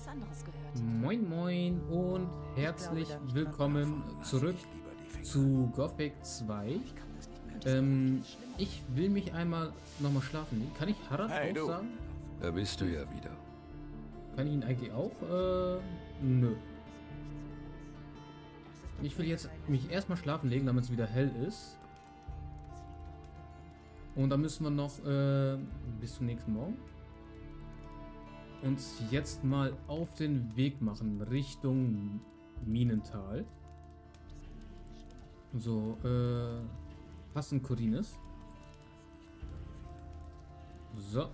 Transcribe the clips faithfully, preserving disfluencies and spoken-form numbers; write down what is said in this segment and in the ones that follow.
was anderes gehört. Moin moin und herzlich glaube, da- willkommen zurück zu Gothic zwei. Ähm, ich will mich einmal nochmal schlafen legen. Kann ich Harald Hey, auch du. sagen? Da bist du ja wieder. Kann ich ihn eigentlich auch? Äh, nö. Ich will jetzt mich erstmal schlafen legen, damit es wieder hell ist. Und dann müssen wir noch äh, bis zum nächsten Morgen uns jetzt mal auf den Weg machen Richtung Minental. So, äh, passen Corines. So.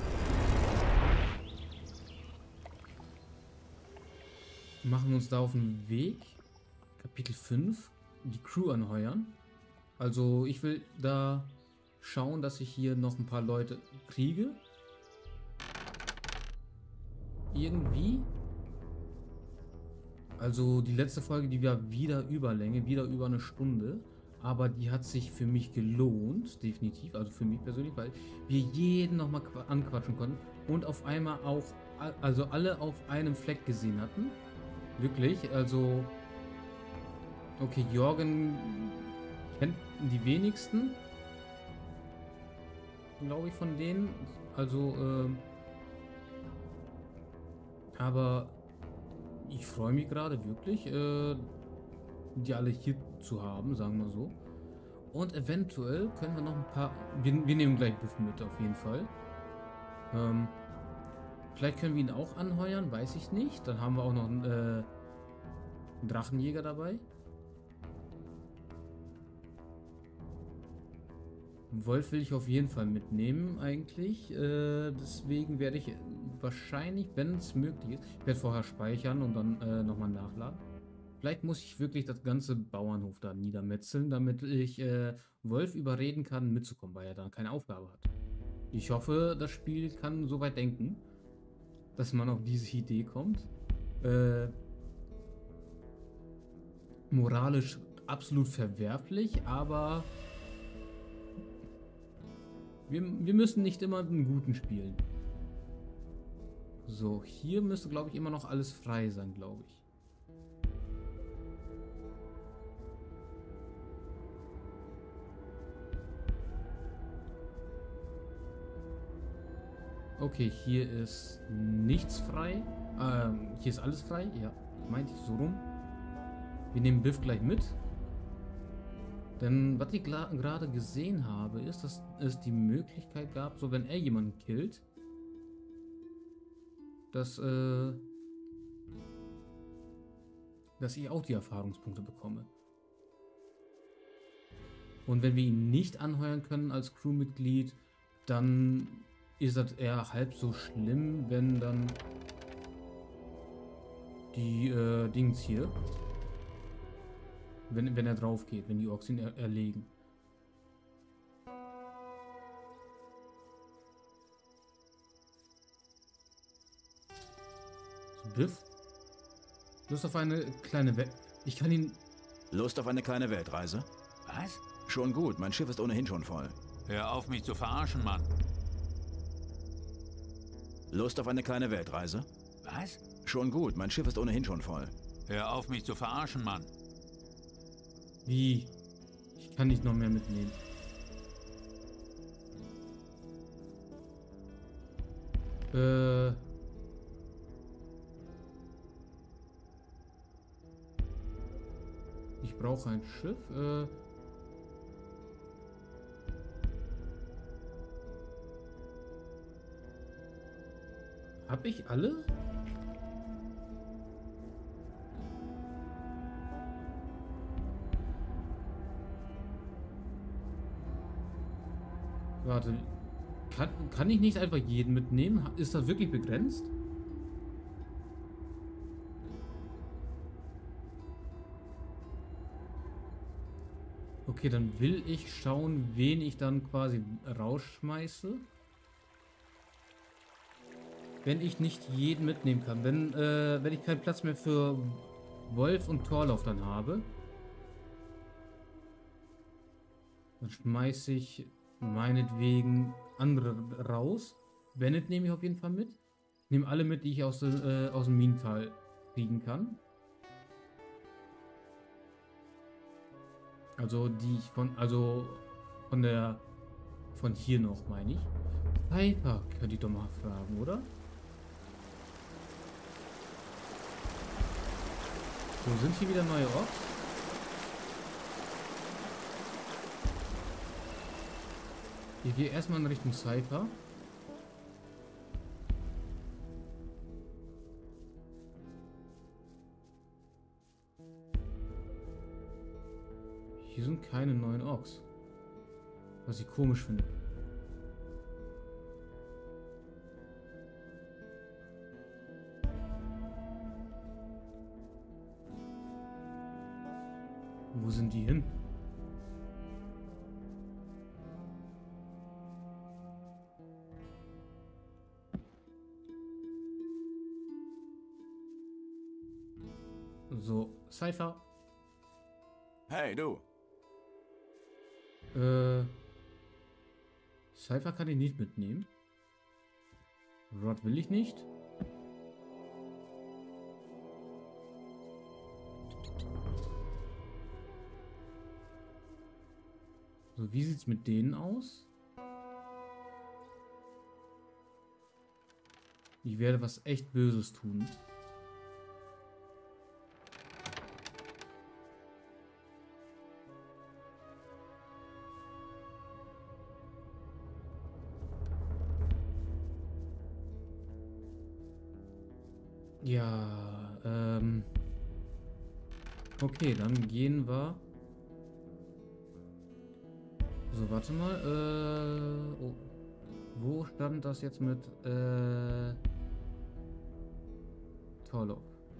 Machen uns da auf den Weg. Kapitel fünf. Die Crew anheuern. Also ich will da schauen, dass ich hier noch ein paar Leute kriege. Irgendwie. Also die letzte Folge, die war wieder Überlänge, wieder über eine Stunde. Aber die hat sich für mich gelohnt, definitiv. Also für mich persönlich, weil wir jeden nochmal anquatschen konnten. Und auf einmal auch, also alle auf einem Fleck gesehen hatten. Wirklich, also... Okay, Jorgen kennt die wenigsten. Glaube ich von denen. Also, ähm... aber ich freue mich gerade wirklich, äh, die alle hier zu haben, sagen wir so. Und eventuell können wir noch ein paar... Wir, wir nehmen gleich Buff mit, auf jeden Fall. Ähm, vielleicht können wir ihn auch anheuern, weiß ich nicht. Dann haben wir auch noch einen, äh, einen Drachenjäger dabei. Wolf will ich auf jeden Fall mitnehmen, eigentlich. Äh, deswegen werde ich wahrscheinlich, wenn es möglich ist, ich werde vorher speichern und dann äh, nochmal nachladen. Vielleicht muss ich wirklich das ganze Bauernhof da niedermetzeln, damit ich äh, Wolf überreden kann, mitzukommen, weil er dann keine Aufgabe hat. Ich hoffe, das Spiel kann so weit denken, dass man auf diese Idee kommt. Äh, moralisch absolut verwerflich, aber... Wir, wir müssen nicht immer einen guten spielen. So, hier müsste, glaube ich, immer noch alles frei sein, glaube ich. Okay, hier ist nichts frei. Ähm, hier ist alles frei. Ja, meinte ich so rum. Wir nehmen Biff gleich mit. Denn was ich gerade gesehen habe, ist, dass es die Möglichkeit gab, so wenn er jemanden killt, dass, äh, dass ich auch die Erfahrungspunkte bekomme. Und wenn wir ihn nicht anheuern können als Crewmitglied, dann ist das eher halb so schlimm, wenn dann die äh, Dings hier... Wenn, wenn er drauf geht, wenn die Orks ihn er erlegen. So, Biff? Lust auf eine kleine Welt. Ich kann ihn... Lust auf eine kleine Weltreise? Was? Schon gut, mein Schiff ist ohnehin schon voll. Hör auf, mich zu verarschen, Mann. Lust auf eine kleine Weltreise? Was? Schon gut, mein Schiff ist ohnehin schon voll. Hör auf, mich zu verarschen, Mann. Wie? Ich kann nicht noch mehr mitnehmen. Äh... Ich brauche ein Schiff. Äh... Hab ich alle? Warte, kann, kann ich nicht einfach jeden mitnehmen? Ist das wirklich begrenzt? Okay, dann will ich schauen, wen ich dann quasi rausschmeiße. Wenn ich nicht jeden mitnehmen kann. Wenn, äh, wenn ich keinen Platz mehr für Wolf und Thorlauf dann habe. Dann schmeiße ich meinetwegen andere raus. Bennett nehme ich auf jeden Fall mit. Ich nehme alle mit, die ich aus, dem, äh, aus dem Minental kriegen kann. Also die ich von, also von der, von hier noch, meine ich. Piper, könnt ihr doch mal fragen, oder? So, sind hier wieder neue Orks? Ich gehe erstmal in Richtung Cypher. Hier sind keine neuen Orks. Was ich komisch finde. Wo sind die hin? So, Cypher. Hey, du. Äh. Cypher kann ich nicht mitnehmen. Rod will ich nicht. So, wie sieht's mit denen aus? Ich werde was echt Böses tun. Ja, ähm... okay, dann gehen wir... So, warte mal, äh... oh. Wo stand das jetzt mit, äh... Torlov?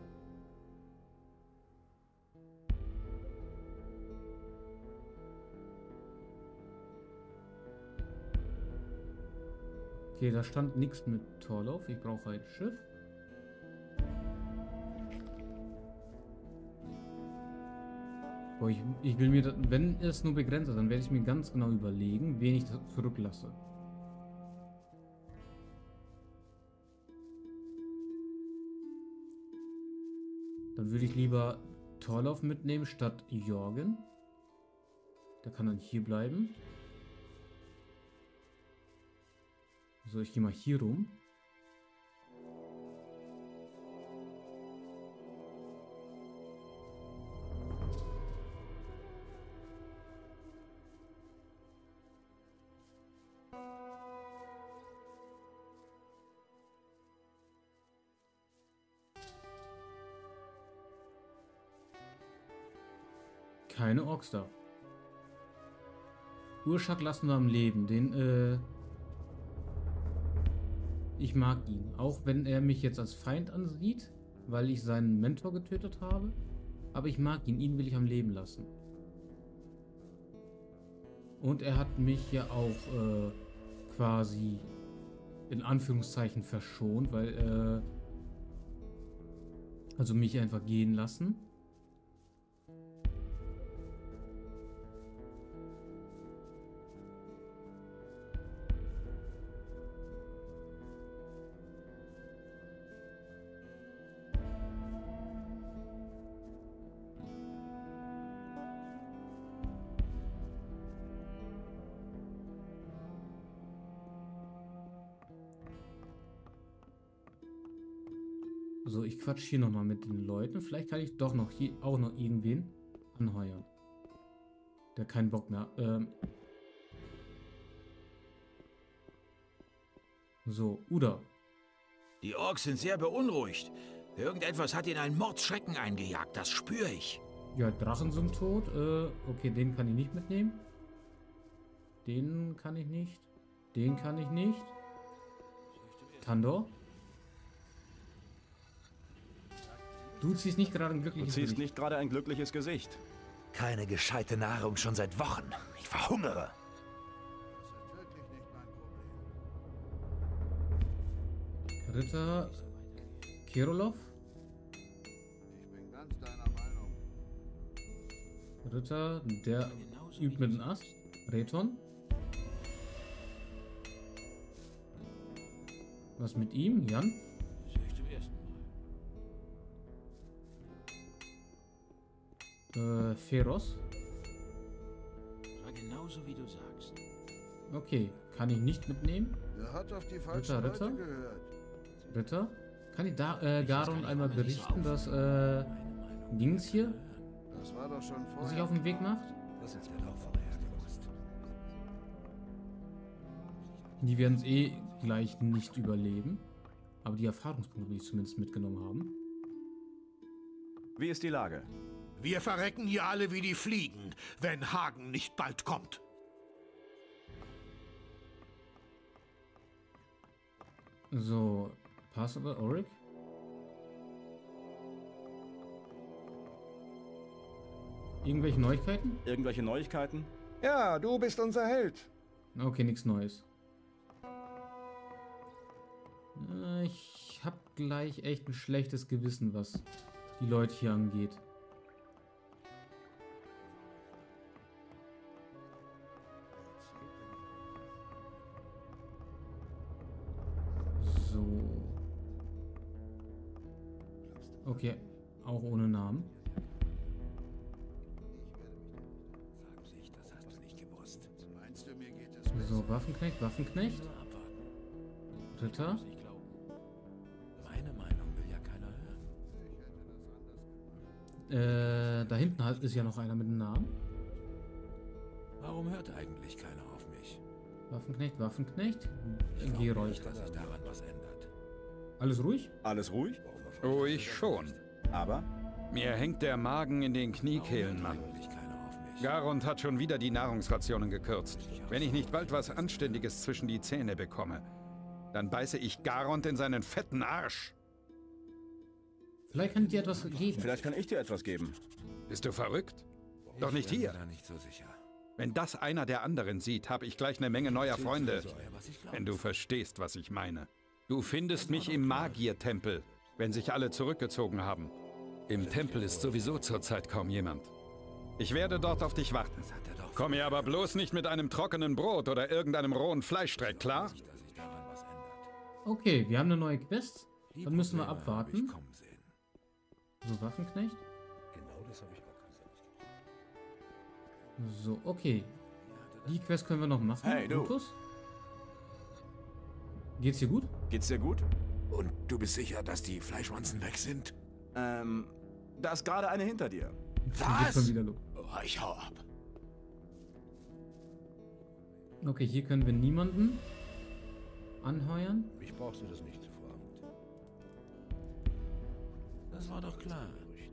Okay, da stand nichts mit Torlov. Ich brauche ein Schiff. Boah, ich, ich will mir, das, wenn es nur begrenzt ist, dann werde ich mir ganz genau überlegen, wen ich zurücklasse. Dann würde ich lieber Torlov mitnehmen statt Jorgen. Der kann dann hier bleiben. So, ich gehe mal hier rum. Keine Orks da. Urschak lassen wir am Leben. Den, äh... ich mag ihn. Auch wenn er mich jetzt als Feind ansieht, weil ich seinen Mentor getötet habe. Aber ich mag ihn. Ihn will ich am Leben lassen. Und er hat mich ja auch, äh, quasi in Anführungszeichen verschont, weil, äh... also mich einfach gehen lassen. So, ich quatsch hier nochmal mit den Leuten. Vielleicht kann ich doch noch hier auch noch irgendwen anheuern. Der keinen Bock mehr. Ähm so, Uda. Die Orks sind sehr beunruhigt. Irgendetwas hat ihnen einen Mordsschrecken eingejagt, das spüre ich. Ja, Drachen sind tot. Äh, okay, den kann ich nicht mitnehmen. Den kann ich nicht. Den kann ich nicht. Tandor. Du ziehst nicht gerade ein glückliches Du ziehst Gesicht. nicht gerade ein glückliches Gesicht. Keine gescheite Nahrung schon seit Wochen. Ich verhungere. Ritter Kirillov. Ich bin ganz deiner Meinung. Ritter, der übt mit dem Ast. Reton. Was mit ihm? Jan? Äh, Feros. War genauso wie du sagst. Okay, kann ich nicht mitnehmen. Er hat auf die falschen Ritter, Ritter? Leute gehört. Ritter. Kann ich da äh, Garon einmal berichten, dass äh, Dings hier, Das war doch schon was sich vorher. auf den Weg macht? Das hätten wir doch vorher gewusst. Die werden es eh gleich nicht überleben. Aber die Erfahrungspunkte will ich zumindest mitgenommen haben. Wie ist die Lage? Wir verrecken hier alle wie die Fliegen, wenn Hagen nicht bald kommt. So, Passable, Auric. Irgendwelche Neuigkeiten? Irgendwelche Neuigkeiten? Ja, du bist unser Held. Okay, nichts Neues. Äh, Ich habe gleich echt ein schlechtes Gewissen, was die Leute hier angeht. So. Okay, auch ohne Namen. Sag nicht, das hast du nicht gewusst. Meinst du, mir geht es besser? So, Waffenknecht, Waffenknecht. Nur abwarten. Ritter. Nicht glauben. Meine Meinung will ja keiner hören. Äh, da hinten halt ist ja noch einer mit einem Namen. Warum hört eigentlich keiner auf mich? Waffenknecht, Waffenknecht. Ich glaub Gerold. nicht, dass sich daran was ändert. Alles ruhig? Alles ruhig? Oh, ich schon. Aber? Mir hängt der Magen in den Kniekehlen, Warum Mann. hört eigentlich keiner auf mich? Garond hat schon wieder die Nahrungsrationen gekürzt. Wenn ich nicht bald was Anständiges zwischen die Zähne bekomme, dann beiße ich Garond in seinen fetten Arsch. Vielleicht kann ich dir etwas geben. Vielleicht kann ich dir etwas geben. Bist du verrückt? Doch Ich nicht bin mir hier. da nicht so sicher. Wenn das einer der anderen sieht, habe ich gleich eine Menge neuer Freunde. So, was ich glaube. Wenn du verstehst, was ich meine. Du findest mich im Magiertempel, wenn sich alle zurückgezogen haben. Im Tempel ist sowieso zurzeit kaum jemand. Ich werde dort auf dich warten. Das hat er doch Komm mir aber bloß nicht mit einem trockenen Brot oder irgendeinem rohen Fleischstreck, klar? nicht, dass sich daran was ändert. Okay, wir haben eine neue Quest. Die Dann müssen wir Probleme habe abwarten. ich kommen sehen. So, Waffenknecht. Genau das habe ich auch gesagt. So, okay. Die Quest können wir noch machen. Hey, du. Lukas? Geht's dir gut? Geht's dir gut? Und du bist sicher, dass die Fleischwanzen weg sind? Ähm, da ist gerade eine hinter dir. Geht schon wieder los. Oh, ich hau ab. Okay, hier können wir niemanden anheuern. Mich brauchst du das nicht zu fragen. Das war doch klar.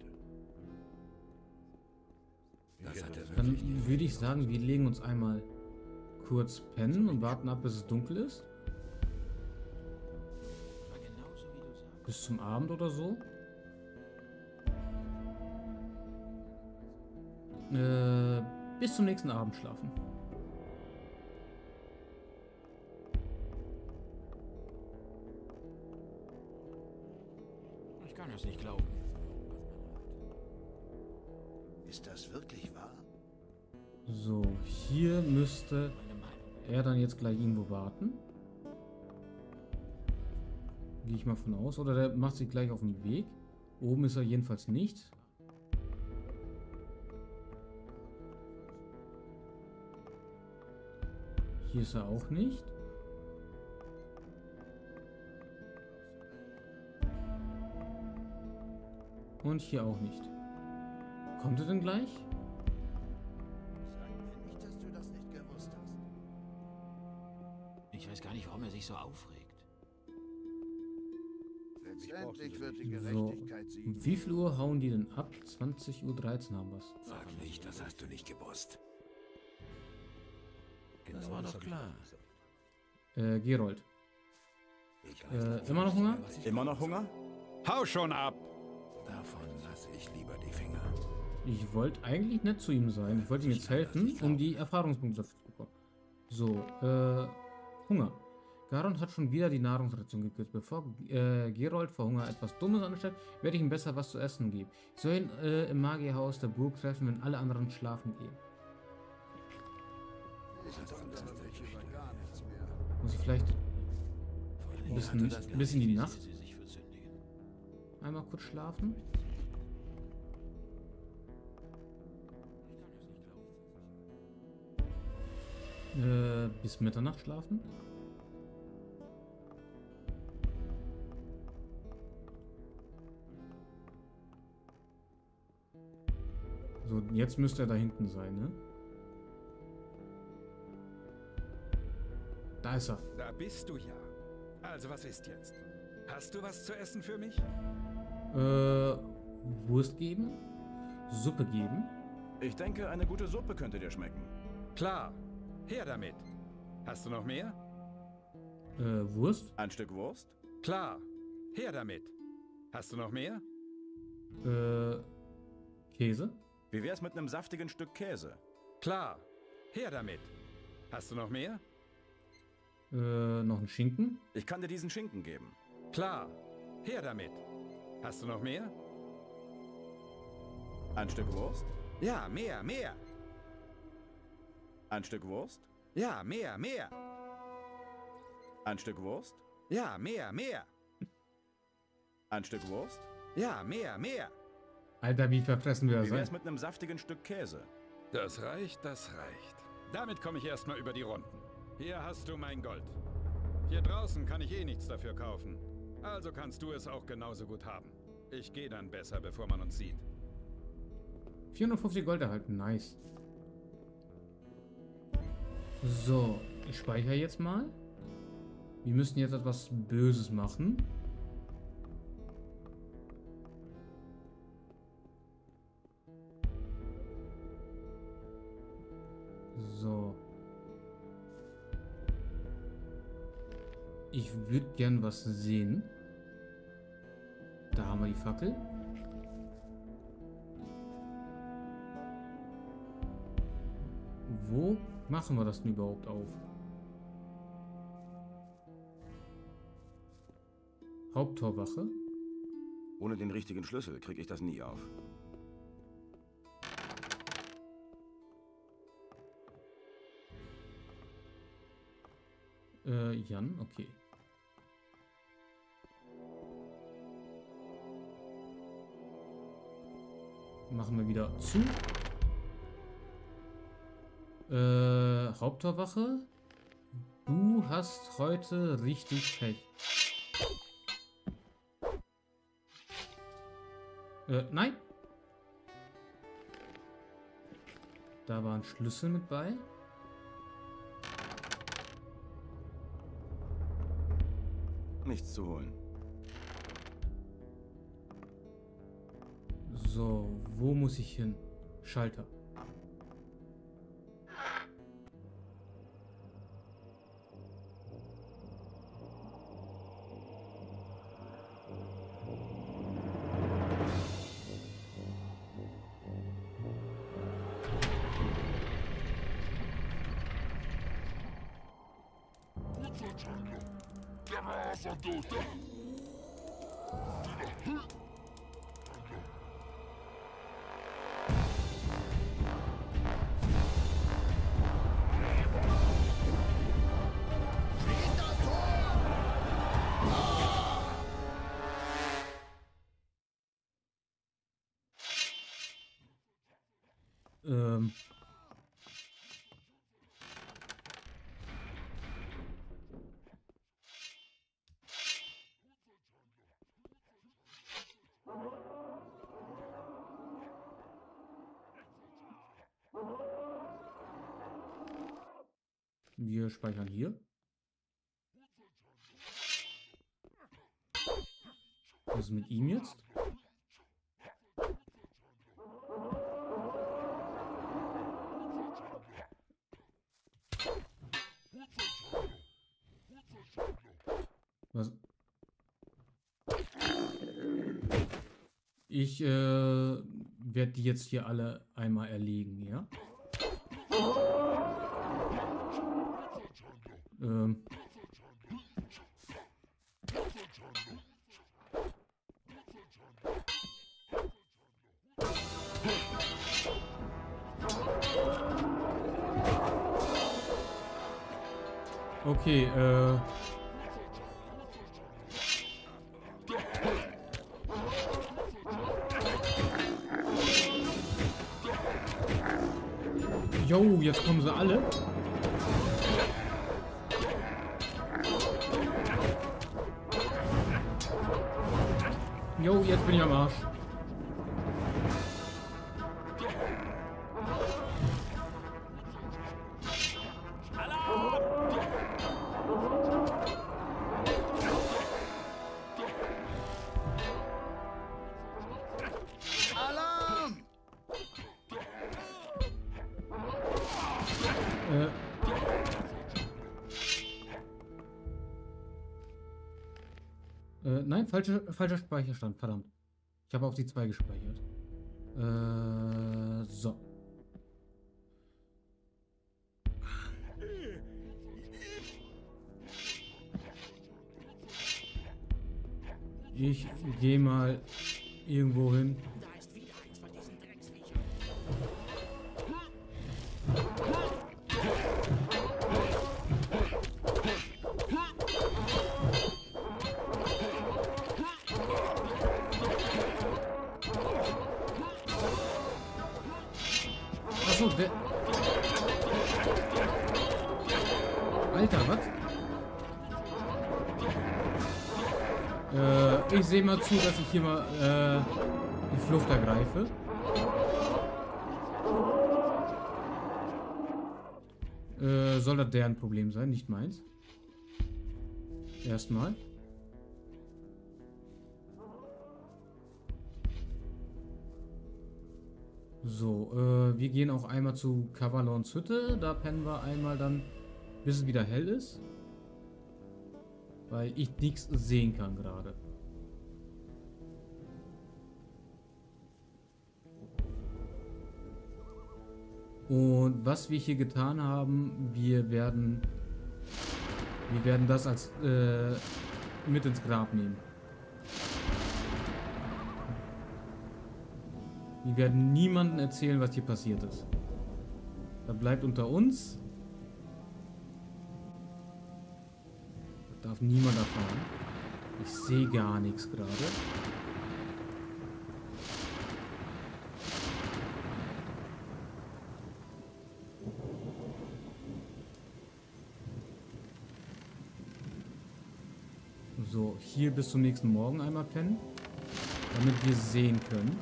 Das hat er Dann wirklich würde ich sagen, wir legen uns einmal kurz pennen und warten ab, bis es dunkel ist. War genauso wie du sagst. Bis zum Abend oder so. Äh, bis zum nächsten Abend schlafen. Ich kann das nicht glauben. Ist das wirklich wahr? So, hier müsste Meine Meinung. er dann jetzt gleich irgendwo warten. Gehe ich mal von aus. Oder der macht sich gleich auf den Weg. Oben ist er jedenfalls nicht. Hier ist er auch nicht. Und hier auch nicht. Kommt er denn gleich? Sag mir nicht, dass du das nicht gewusst hast. Ich weiß gar nicht, warum er sich so aufregt. Letztendlich wird die So. Gerechtigkeit siegen. Um wie viel Uhr hauen die denn ab? zwanzig Uhr dreizehn haben wir's. Sag nicht, das hast du nicht gewusst. Das war doch klar. Äh, Gerold. Äh, immer noch Hunger? Immer noch Hunger? Hau schon ab! Davon lasse ich lieber die Finger. Ich wollte eigentlich nett zu ihm sein. Ich wollte ihm jetzt helfen, um die Erfahrungspunkte dafür zu bekommen. So, äh, Hunger. Garon hat schon wieder die Nahrungsration gekürzt. Bevor äh, Gerold vor Hunger etwas Dummes anstellt, werde ich ihm besser was zu essen geben. Ich soll ihn äh, im Magierhaus der Burg treffen, wenn alle anderen schlafen gehen. Muss ich vielleicht ein bisschen, ein bisschen die Nacht Sie sich versündigen. einmal kurz schlafen? Äh, bis Mitternacht schlafen. So, jetzt müsste er da hinten sein, ne? Da ist er. Da bist du ja. Also was ist jetzt? Hast du was zu essen für mich? Äh, Wurst geben? Suppe geben? Ich denke, eine gute Suppe könnte dir schmecken. Klar. Her damit. Hast du noch mehr? Äh, Wurst? Ein Stück Wurst? Klar. Her damit. Hast du noch mehr? Äh, Käse? Wie wär's mit einem saftigen Stück Käse? Klar. Her damit. Hast du noch mehr? Äh, noch ein Schinken? Ich kann dir diesen Schinken geben. Klar. Her damit. Hast du noch mehr? Ein Stück Wurst? Ja, mehr, mehr. Ein Stück Wurst? Ja, mehr, mehr. Ein Stück Wurst? Ja, mehr, mehr. Ein Stück Wurst? Ja, mehr, mehr. Alter, wie verfressen wir das Wie wär's sein? mit einem saftigen Stück Käse? Das reicht, das reicht. Damit komme ich erstmal über die Runden. Hier hast du mein Gold. Hier draußen kann ich eh nichts dafür kaufen. Also kannst du es auch genauso gut haben. Ich gehe dann besser, bevor man uns sieht. vierhundertfünfzig Gold erhalten, nice. So, ich speichere jetzt mal. Wir müssen jetzt etwas Böses machen. So. Ich würde gern was sehen. Da haben wir die Fackel. Wo machen wir das denn überhaupt auf? Haupttorwache. Ohne den richtigen Schlüssel kriege ich das nie auf. Äh, Jan, okay. Machen wir wieder zu. Äh, Haupttorwache. Du hast heute richtig Pech. Äh, nein. Da war ein Schlüssel mit bei. Nichts zu holen. So, wo muss ich hin? Schalter. Ähm. Wir speichern hier. Was ist mit ihm jetzt? Was? Ich äh, werde die jetzt hier alle einmal erlegen, ja? Ähm. Okay, äh. Jo, jetzt kommen sie alle. Jo, jetzt bin ich am Arsch. Alarm! Äh. Äh, nein, falsche, falscher Speicherstand, verdammt. Ich habe auf die zwei gespeichert. Äh, so. Ich gehe mal irgendwo hin. Da ist wieder eins von diesen Drecksviechern. Achso, der... Alter, was? Äh, ich sehe mal zu, dass ich hier mal äh, die Flucht ergreife. Äh, soll das deren Problem sein, nicht meins. Erstmal. So, äh, wir gehen auch einmal zu Kavalons Hütte. Da pennen wir einmal dann, bis es wieder hell ist. Weil ich nichts sehen kann gerade. Und was wir hier getan haben, wir werden, wir werden das als äh, mit ins Grab nehmen. Wir werden niemandem erzählen, was hier passiert ist. Das bleibt unter uns. Das darf niemand erfahren. Ich sehe gar nichts gerade. So, hier bis zum nächsten Morgen einmal pennen, damit wir sehen können.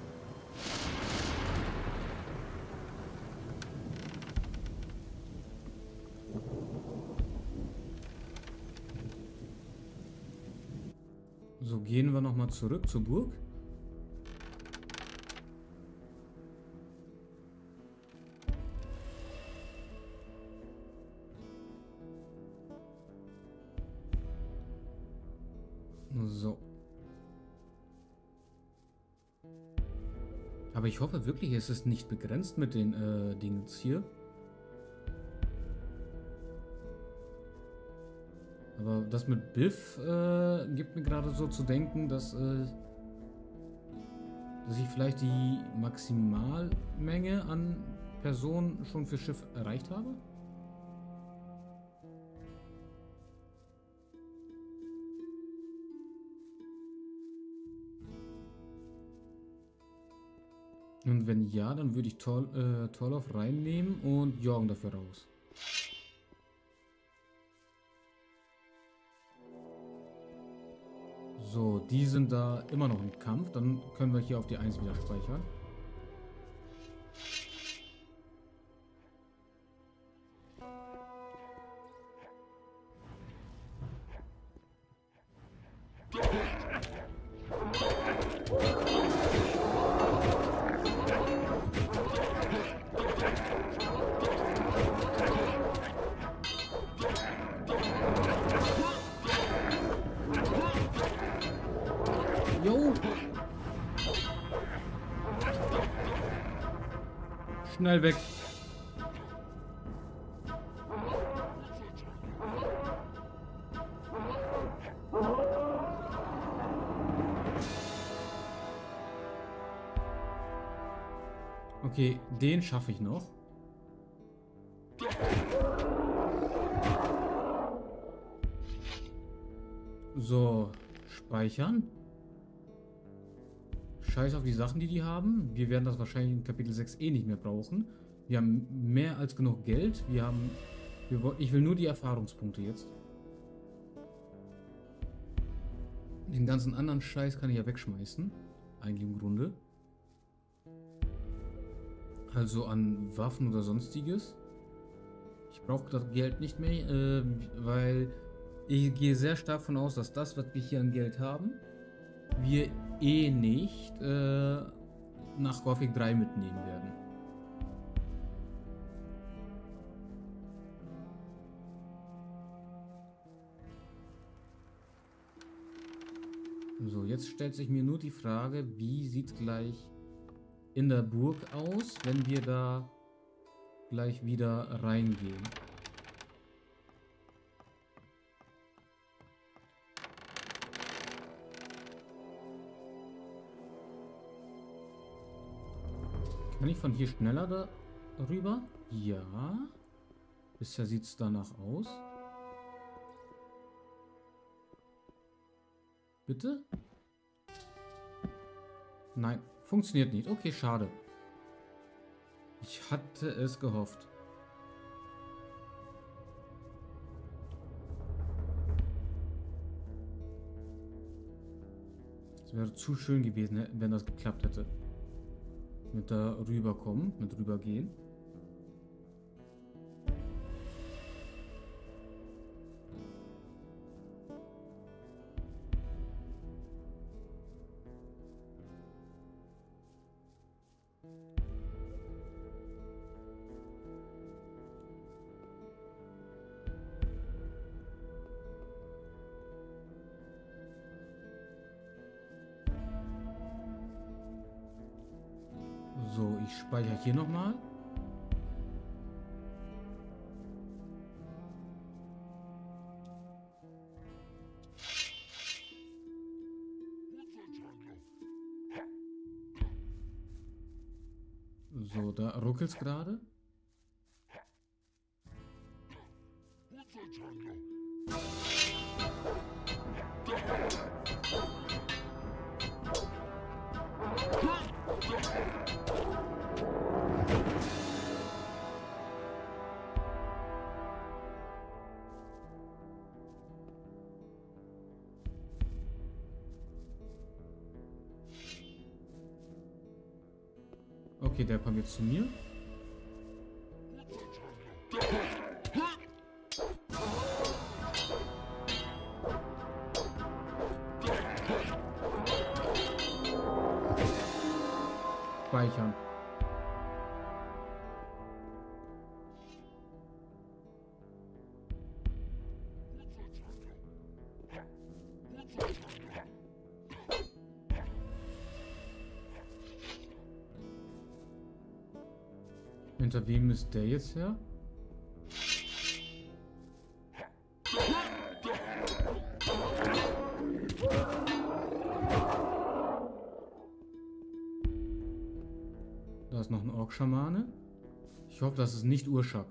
So, gehen wir nochmal zurück zur Burg. So. Aber ich hoffe wirklich, es ist nicht begrenzt mit den äh, Dingens hier. Aber das mit Biff äh, gibt mir gerade so zu denken, dass, äh, dass ich vielleicht die Maximalmenge an Personen schon für Schiff erreicht habe. Und wenn ja, dann würde ich Tor, äh, Torloff reinnehmen und Jorgen dafür raus. So, die sind da immer noch im Kampf. Dann können wir hier auf die eins wieder speichern. Jo! Schnell weg! Okay, den schaffe ich noch. So, speichern. Scheiß auf die Sachen, die die haben. Wir werden das wahrscheinlich in Kapitel sechs eh nicht mehr brauchen. Wir haben mehr als genug Geld. Wir haben... Wir, ich will nur die Erfahrungspunkte jetzt. Den ganzen anderen Scheiß kann ich ja wegschmeißen. Eigentlich im Grunde. Also an Waffen oder sonstiges. Ich brauche das Geld nicht mehr, äh, weil ich gehe sehr stark davon aus, dass das, was wir hier an Geld haben, wir eh nicht äh, nach Gothic drei mitnehmen werden. So, jetzt stellt sich mir nur die Frage, wie sieht es gleich in der Burg aus, wenn wir da gleich wieder reingehen. Kann ich von hier schneller da rüber? Ja. Bisher sieht es danach aus. Bitte? Nein, funktioniert nicht. Okay, schade. Ich hatte es gehofft. Es wäre zu schön gewesen, wenn das geklappt hätte. Mit da rüberkommen, mit rübergehen. So, ich speichere hier nochmal. So, da ruckelt es gerade. Okay, der kommt jetzt zu mir. Speichern. Hinter wem ist der jetzt her? Da ist noch ein Ork-Schamane. Ich hoffe, das ist nicht Urschak.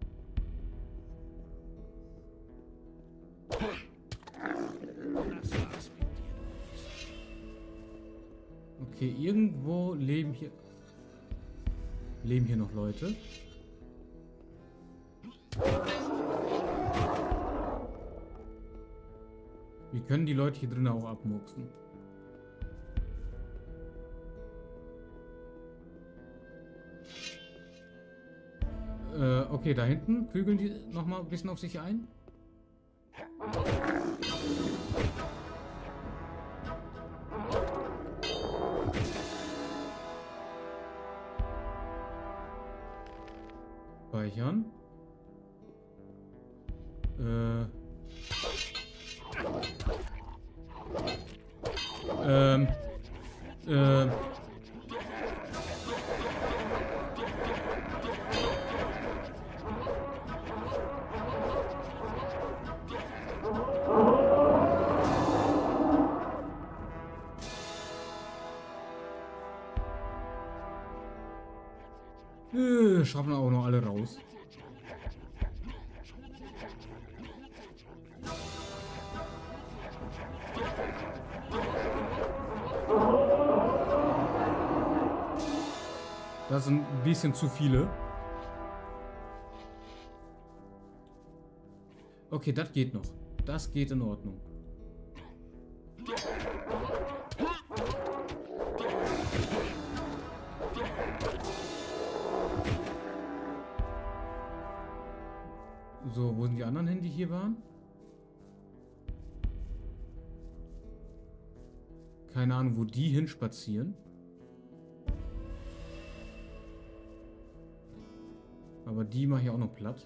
Okay, irgendwo leben hier... Leben hier noch Leute? Wir können die Leute hier drinnen auch abmurksen. Äh, okay, da hinten prügeln die nochmal ein bisschen auf sich ein. Speichern. Äh. Ähm. Ähm. Äh, schaffen auch noch alle raus. Das sind ein bisschen zu viele. Okay, das geht noch. Das geht in Ordnung. anderen hin, die hier waren? Keine Ahnung, wo die hinspazieren. Aber die mache ich auch noch platt.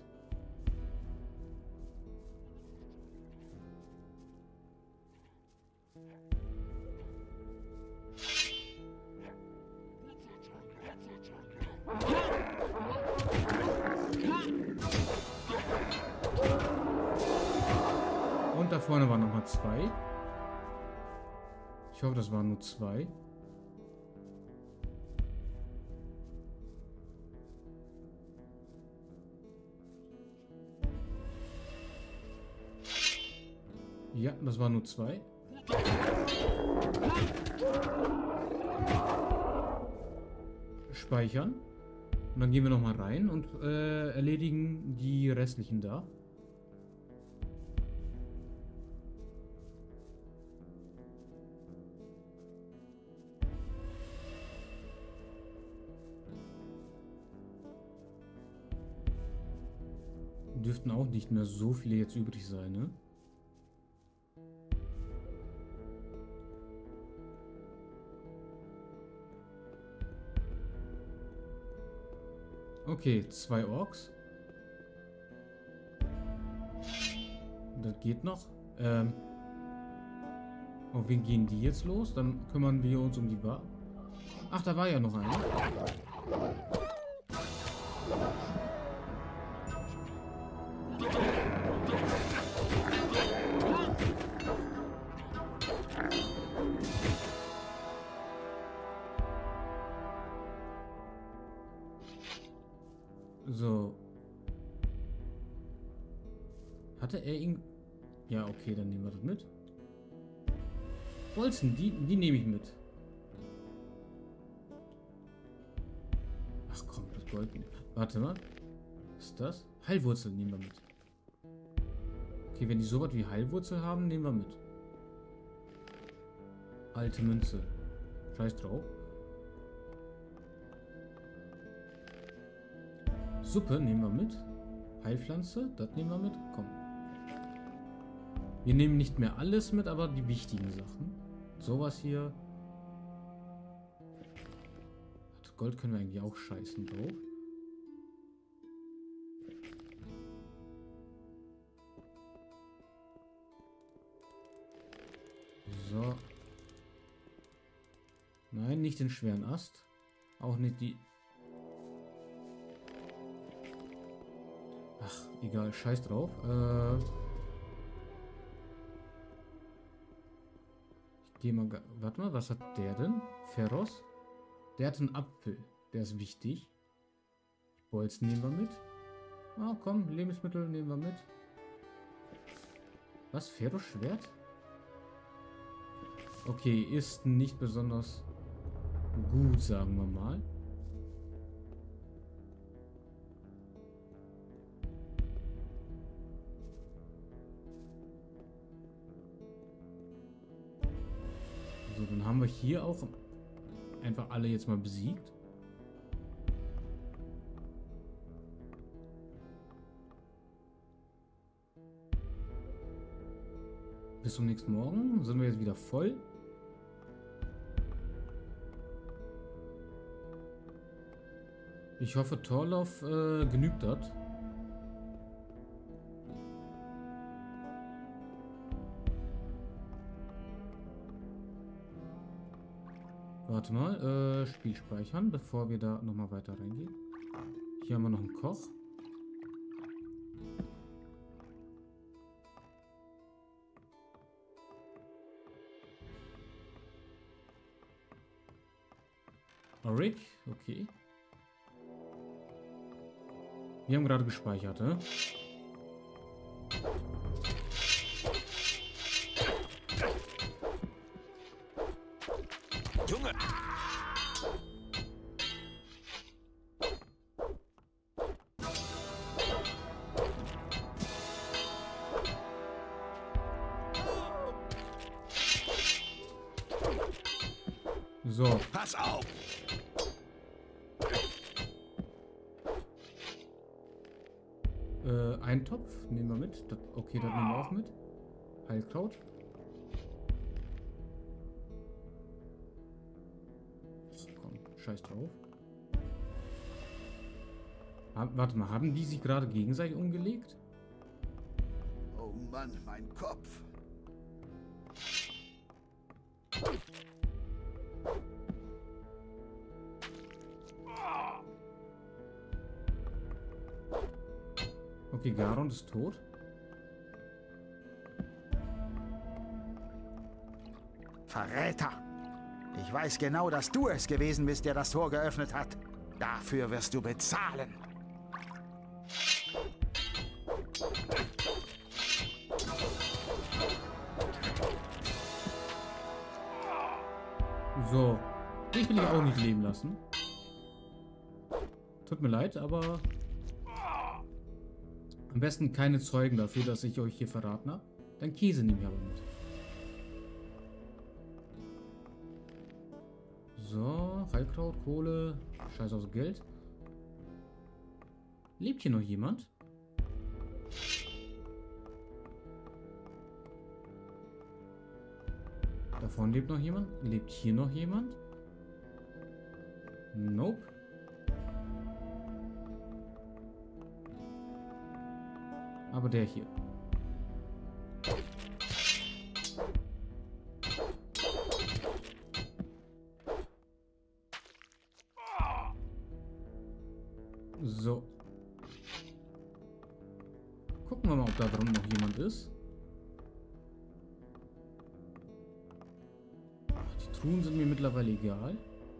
Und da vorne waren nochmal zwei. Ich hoffe, das waren nur zwei. Ja, das waren nur zwei. Speichern. Und dann gehen wir nochmal rein und äh, erledigen die restlichen da. Dürften auch nicht mehr so viele jetzt übrig sein, ne? Okay, zwei Orks. Das geht noch. Ähm, auf wen gehen die jetzt los? Dann kümmern wir uns um die Bar. Ach, da war ja noch einer. So. Hatte er ihn... Ja, okay, dann nehmen wir das mit. Bolzen, die, die nehme ich mit. Ach komm, das Gold... Warte mal. Was ist das? Heilwurzel nehmen wir mit. Okay, wenn die sowas wie Heilwurzel haben, nehmen wir mit. Alte Münze. Scheiß drauf. Suppe nehmen wir mit. Heilpflanze, das nehmen wir mit. Komm. Wir nehmen nicht mehr alles mit, aber die wichtigen Sachen. Sowas hier. Das Gold können wir eigentlich auch scheißen drauf. So. Nein, nicht den schweren Ast. Auch nicht die... Ach, egal, scheiß drauf. Äh ich gehe mal... Warte mal, was hat der denn? Ferros? Der hat einen Apfel. Der ist wichtig. Bolzen nehmen wir mit. Ah, komm, Lebensmittel nehmen wir mit. Was? Ferros Schwert? Okay, ist nicht besonders gut, sagen wir mal. So, dann haben wir hier auch einfach alle jetzt mal besiegt. Bis zum nächsten Morgen sind wir jetzt wieder voll. Ich hoffe, Torlauf äh, genügt das. Warte mal, äh, Spiel speichern, bevor wir da nochmal weiter reingehen. Hier haben wir noch einen Koch. Rick, okay. Wir haben gerade gespeichert, ne? Junge! So. Pass auf! Äh, Äh, ein Topf nehmen wir mit. Das, okay, das nehmen wir auch mit. Heilkraut. Komm, scheiß drauf. Hab, warte mal, haben die sich gerade gegenseitig umgelegt? Oh Mann, mein Kopf. Okay, Garon ist tot. Verräter! Ich weiß genau, dass du es gewesen bist, der das Tor geöffnet hat. Dafür wirst du bezahlen. So. Dich will ich auch nicht leben lassen. Tut mir leid, aber... Am besten keine Zeugen dafür, dass ich euch hier verraten habe. Dann Käse nehme ich aber mit. So, Heilkraut, Kohle, scheiß aufs Geld. Lebt hier noch jemand? Da vorne lebt noch jemand? Lebt hier noch jemand? Nope. Aber der hier. So. Gucken wir mal, ob da drin noch jemand ist. Ach, die Truhen sind mir mittlerweile egal.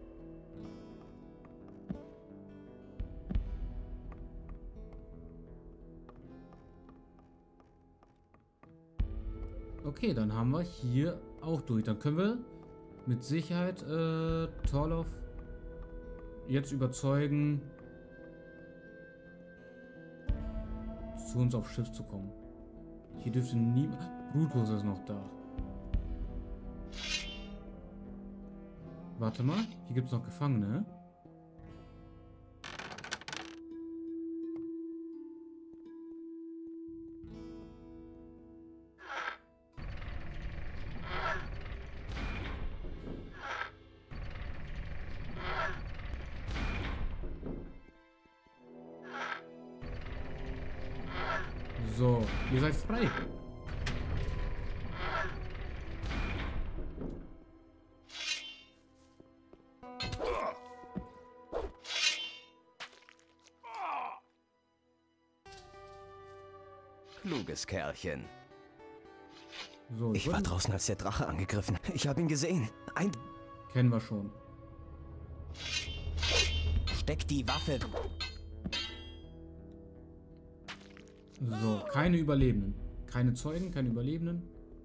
Okay, dann haben wir hier auch durch. Dann können wir mit Sicherheit äh, Torloff jetzt überzeugen, zu uns aufs Schiff zu kommen. Hier dürfte niemand... Brutus ist noch da. Warte mal, hier gibt es noch Gefangene. So, ihr seid frei. Kluges Kerlchen. So, ich war draußen, als der Drache angegriffen. Ich habe ihn gesehen. Ein... Kennen wir schon. Steck die Waffe. So, keine Überlebenden. Keine Zeugen, keine Überlebenden.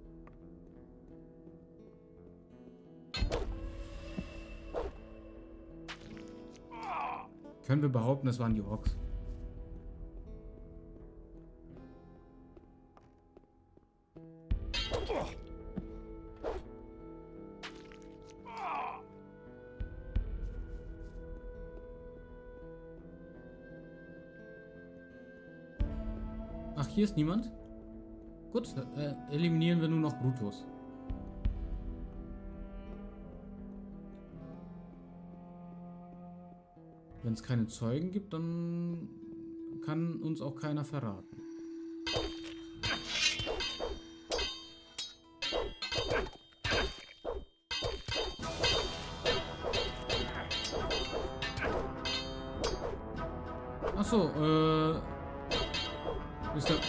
Können wir behaupten, das waren die Orks. Ach, hier ist niemand? Gut, äh, eliminieren wir nur noch Brutus. Wenn es keine Zeugen gibt, dann kann uns auch keiner verraten. Ach so, äh... Ist der...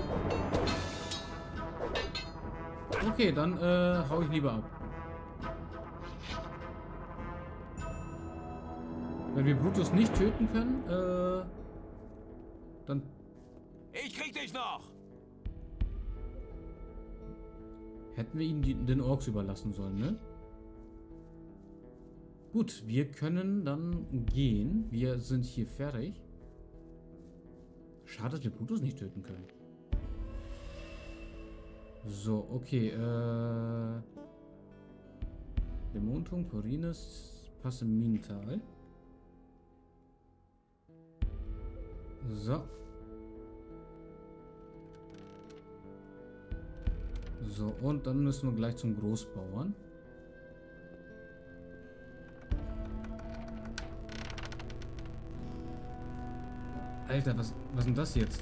Okay, dann äh, hau ich lieber ab. Wenn wir Brutus nicht töten können, äh, dann... Ich krieg dich noch! Hätten wir ihn die, den Orks überlassen sollen, ne? Gut, wir können dann gehen. Wir sind hier fertig. Schade, dass wir Brutus nicht töten können. So, okay, äh... Dämonenturm, Corines, So, und dann müssen wir gleich zum Großbauern. Alter, was, was ist denn das jetzt?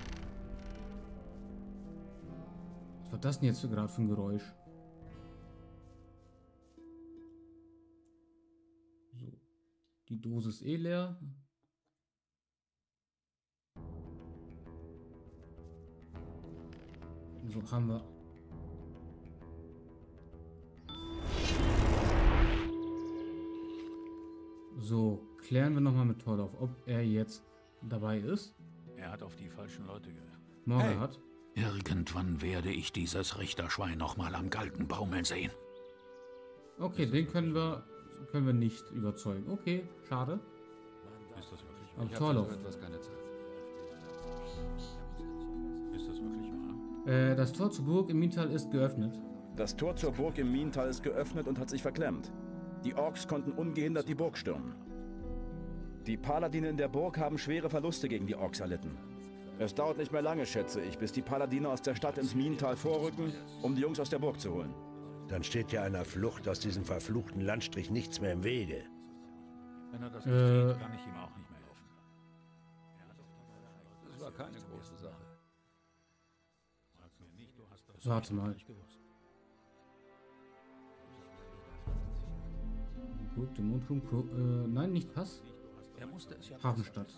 Was war das denn jetzt gerade für ein Geräusch? So. Die Dose ist eh leer. So, haben wir. So, klären wir nochmal mit Torlauf, ob er jetzt dabei ist. Er hat auf die falschen Leute gehört. Morgen hey. hat. Irgendwann werde ich dieses Richterschwein nochmal am Galgen baumeln sehen. Okay, den können wir, können wir nicht überzeugen. Okay, schade. Ist das wirklich wahr? Am Torlauf. Ist das wirklich wahr? Äh, das Tor zur Burg im Mintal ist geöffnet. Das Tor zur Burg im Mintal ist geöffnet und hat sich verklemmt. Die Orks konnten ungehindert die Burg stürmen. Die Paladine in der Burg haben schwere Verluste gegen die Orks erlitten. Es dauert nicht mehr lange, schätze ich, bis die Paladine aus der Stadt ins Minental vorrücken, um die Jungs aus der Burg zu holen. Dann steht ja einer Flucht aus diesem verfluchten Landstrich nichts mehr im Wege. Wenn er das nicht äh, sieht, kann ich ihm auch nicht mehr helfen. Das war keine große Sache. Warte mal. Gut, den Mondschum, äh, nein, nicht Pass. Hafenstadt.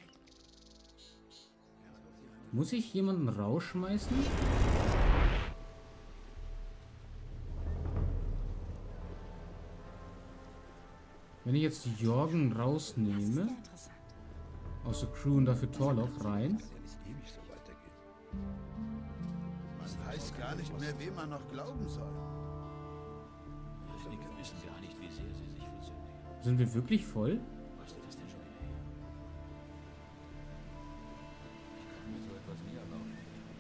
Muss ich jemanden rausschmeißen? Wenn ich jetzt Jorgen rausnehme, aus der Crew und dafür Torlauf rein. Man weiß gar nicht mehr, wem man noch glauben soll. Die wissen gar nicht, wie sehr sie sich versündigen. Sind wir wirklich voll? Was ist das denn schon wieder her? Ich kann mir so etwas nie erlauben.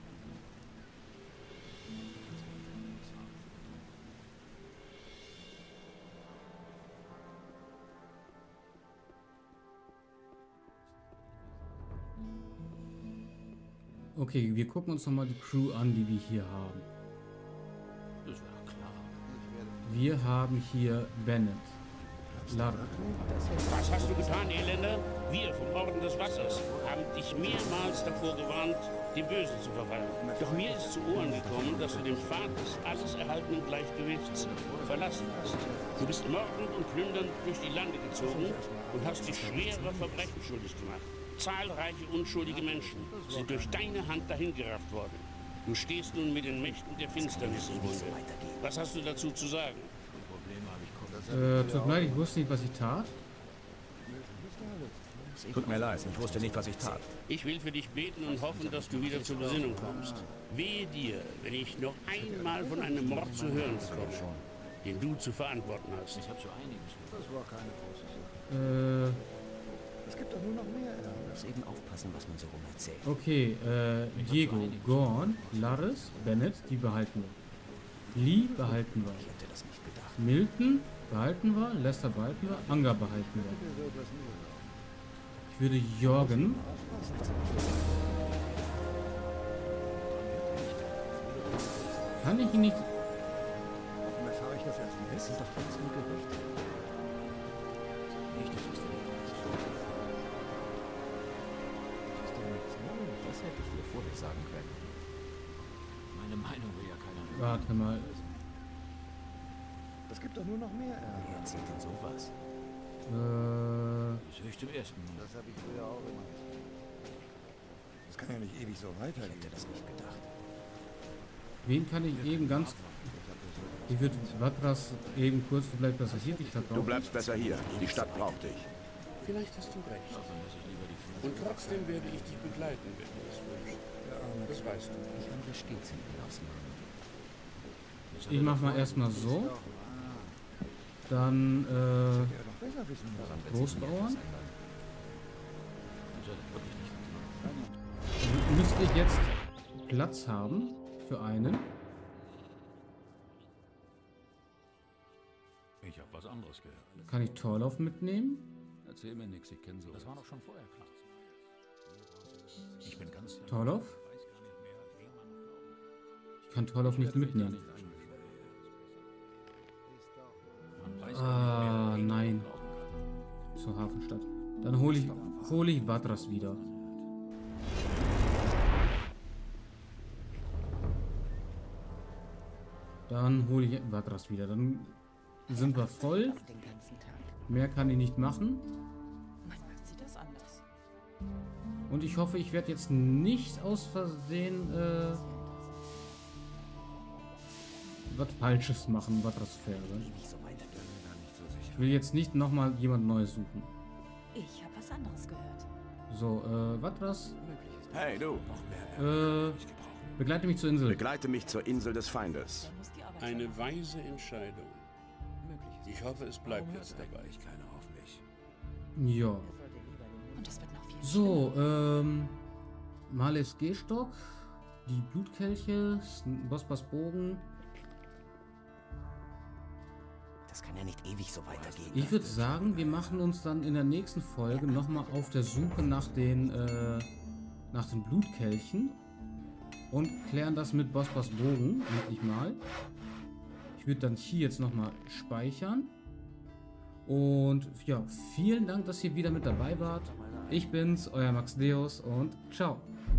Okay, wir gucken uns nochmal die Crew an, die wir hier haben. Das war klar. Wir haben hier Bennett. Lara. Was hast du getan, Elender? Wir vom Orden des Wassers haben dich mehrmals davor gewarnt, dem Bösen zu verfallen. Doch mir ist zu Ohren gekommen, dass du den Pfad des alles erhaltenen Gleichgewichts verlassen hast. Du bist mordend und plündernd durch die Lande gezogen und hast dich schwerer Verbrechen schuldig gemacht. Zahlreiche unschuldige Menschen sind durch deine Hand dahingerafft worden. Du stehst nun mit den Mächten der Finsternis im Bunde. Was hast du dazu zu sagen? Äh, tut mir leid, ich wusste nicht, was ich tat. Tut mir leid, ich wusste nicht, was ich tat. Ich will für dich beten und hoffen, dass du wieder zur Besinnung kommst. Wehe dir, wenn ich noch einmal von einem Mord zu hören bekomme, den du zu verantworten hast. Ich habe so einiges. Das war keine große Sache. Äh... Es gibt doch nur noch mehr. Muss eben aufpassen, was man so rum erzählt. Okay, äh, Diego, Gorn, Laris, Bennett, die behalten wir. Lee behalten wir. Ich hätte das nicht gedacht. Milton behalten wir, Lester behalten wir, Anga behalten wir. Ich würde Jorgen. Kann ich ihn nicht... Warum erfahre ich das erst jetzt? Das sind doch alles nur Gerüchte. Nicht, dass es Das hätte ich dir vorher sagen können. Meine Meinung will ja keiner hören. Warte mal. Es gibt doch nur noch mehr. Wer erzählt denn sowas? Äh... Das höre ich zum ersten Mal. Das habe ich früher auch immer gesagt. Das kann ja nicht ewig so weitergehen. Ich hätte das nicht gedacht. Wen kann ich eben ganz... Ich würde Vatras eben kurz, du bleibst besser hier, die Stadt braucht. Du bleibst besser hier. Die Stadt braucht dich. Vielleicht hast du recht. Und trotzdem werde ich dich begleiten, wenn du es wünschst. Das weißt du. Ich handle stets in Ausnahmen. Ich mach mal erstmal so. Dann, äh... Großbauern. Dann müsste ich jetzt Platz haben für einen. Ich habe was anderes gehört. Kann ich Torlauf mitnehmen? Erzähl mir nichts, ich kenne so. Das war doch schon vorher klar. Ich bin ganz... Torlauf? Ich weiß gar nicht mehr, wem man noch glauben. Ich Ich kann Torlauf nicht mitnehmen. Ah, nein. Zur Hafenstadt. Dann hole ich, hole ich Vatras wieder. Dann hole ich Vatras wieder. Dann sind wir voll. Mehr kann ich nicht machen. Und ich hoffe, ich werde jetzt nicht aus Versehen äh, was Falsches machen, Vatras Fähre. Ich will jetzt nicht nochmal jemand Neues suchen. Ich habe was anderes gehört. So, äh, Vatras. Hey, du. Äh, begleite mich zur Insel. Begleite mich zur Insel des Feindes. Eine weise Entscheidung. Ich hoffe, es bleibt jetzt dabei. Ja. So, ähm, Males Gehstock, die Blutkelche, Bospas Bogen. Das kann ja nicht ewig so weitergehen. Ich würde sagen, wir machen uns dann in der nächsten Folge nochmal auf der Suche nach den, äh, nach den Blutkelchen und klären das mit Bospas Bogen endlich mal. Ich würde dann hier jetzt nochmal speichern. Und ja, vielen Dank, dass ihr wieder mit dabei wart. Ich bin's, euer Max Deus und ciao.